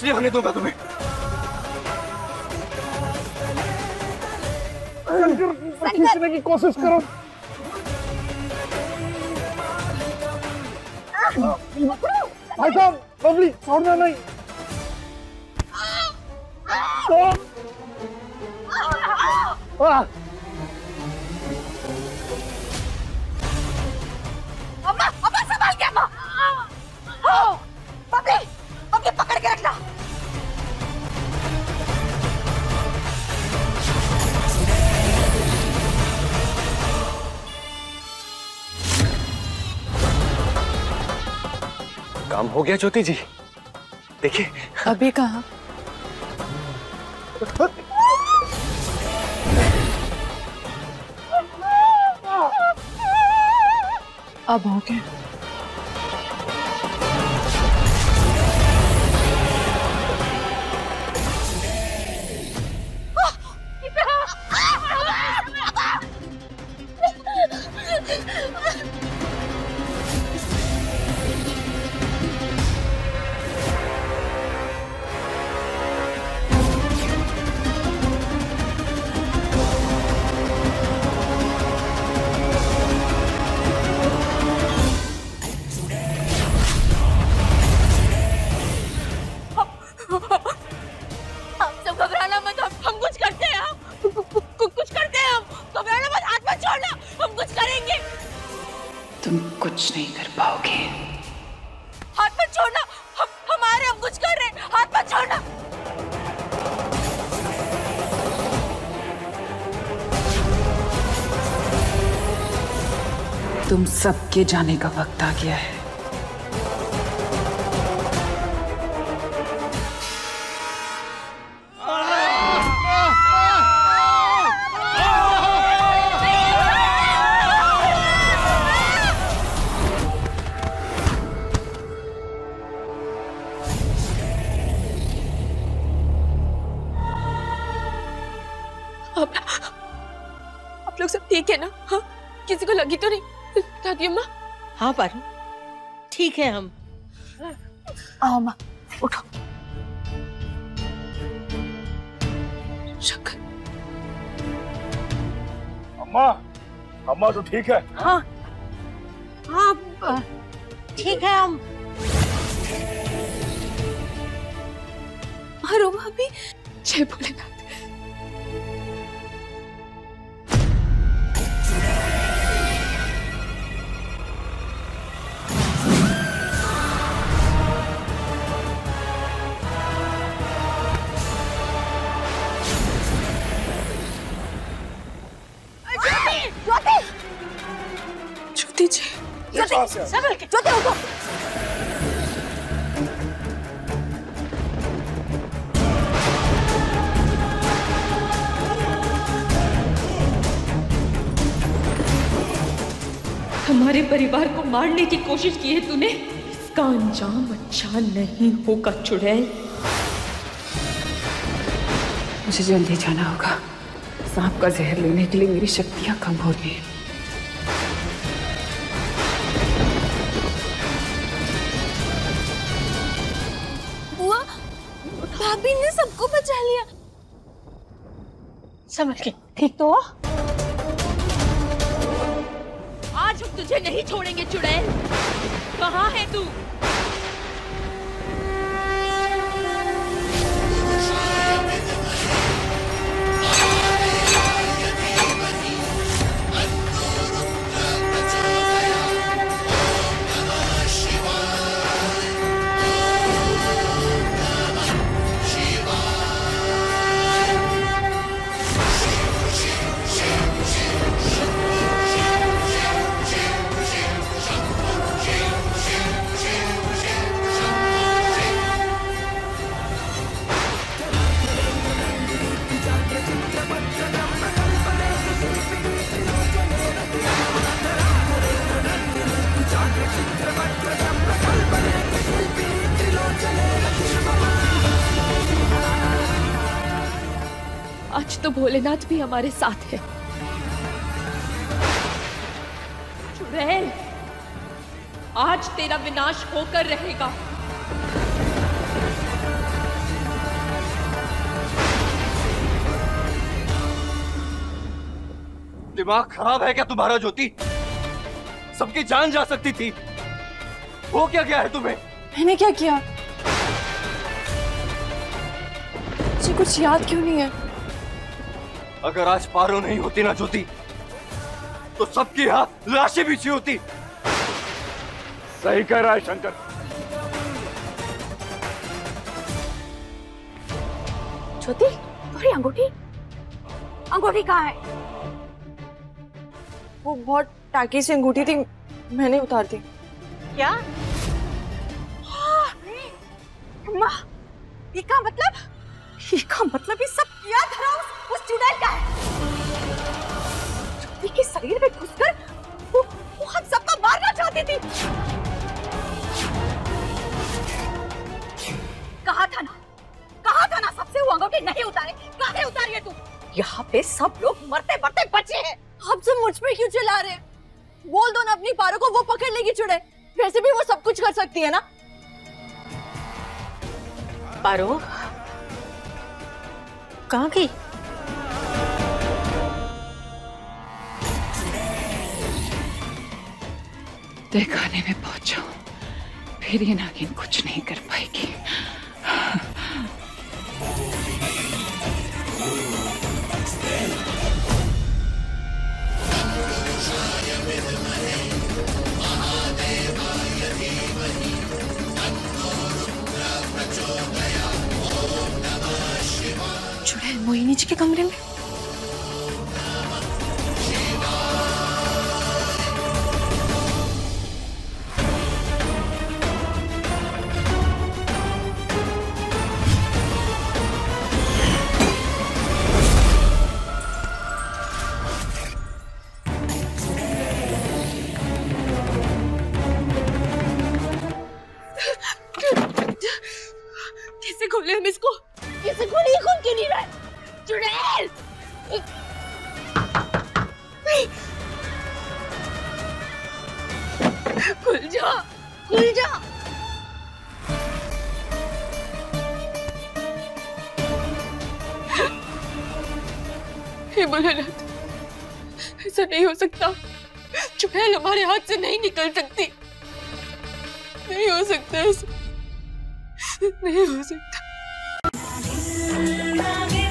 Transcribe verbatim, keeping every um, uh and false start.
कुछ नहीं होने दूंगा तुम्हें। खींचने की कोशिश करो। भाई साहब, बबली छोड़ना नहीं। अम्मा, अम्मा संभाल के अम्मा। बबली, बबली पकड़ के रखना। काम हो गया ज्योति जी, देखिए। अभी कहाँ? अब हो गया। तुम कुछ नहीं कर पाओगे। हाथ मत छोड़ना, हम हमारे हम कुछ कर रहे हैं, हाथ मत छोड़ना। तुम सबके जाने का वक्त आ गया है। आप लोग सब ठीक है ना? हाँ, किसी को लगी तो नहीं? दादी अम्मा? हाँ पारू, ठीक है हम। आओ अम्मा, उठो। शंकर। अम्मा, अम्मा तो ठीक है? हाँ हाँ ठीक है हम। अरे भाभी, जय भोलेनाथ। ज्योति जी, ज्योति, संभल के, ज्योति उठो। हमारे परिवार को मारने की कोशिश की है तूने, इसका अंजाम अच्छा नहीं होगा चुड़ैल। मुझे जल्दी जाना होगा। सांप का जहर लेने के लिए मेरी शक्तियां कम हो रही हैं। बुआ, भाभी ने सबको बचा लिया। संभल के, ठीक तो हो? आज हम तुझे नहीं छोड़ेंगे चुड़ैल। कहाँ है तू? आज तो भोलेनाथ भी हमारे साथ है। चुड़ैल, आज तेरा विनाश होकर रहेगा। दिमाग खराब है क्या तुम्हारा ज्योति? सबकी जान जा सकती थी। वो क्या क्या है तुम्हें? मैंने क्या किया? मुझे कुछ याद क्यों नहीं है? अगर आज पारो नहीं होती ना ज्योति, तो सबकी यहाँ लाशें बिछी होती। सही कह रहा है शंकर। ज्योति, तुम्हारी अंगूठी अंगूठी कहाँ है? वो बहुत टाकी से अंगूठी थी, मैंने उतार दी। क्या? अम्मा, इसका मतलब इसका मतलब ये सब क्या धरा उस, उस चुड़ैल का है। ज्योति के शरीर में घुसकर वो, वो हम सबको मारना चाहती थी। कहा था ना, कहा था ना सबसे वो अंगूठी नहीं उतारे। काहे उतारी है तू? यहाँ पे सब लोग मरते मरते बचे हैं। आप सब मुझ पे क्यों चिल्ला रहे हैं? बोल दो ना अपनी पारो को, वो पकड़ लेगी चुड़ैल। वैसे भी वो सब कुछ कर सकती है ना। पारो कहाँ गई? तहखाने में पहुंचा, फिर ये नागिन कुछ नहीं कर पाएगी। चुड़ैल मोहिनी जी के कमरे में। कैसे खोले हम इसको? कैसे खोले? ये खोल क्यों नहीं रहा है? चुड़ैल! खुल जा, खुल जा। हे भोलेनाथ, ऐसा नहीं हो सकता। चुड़ैल हमारे हाथ से नहीं निकल सकती। नहीं हो सकता ऐसा, नहीं हो सकता।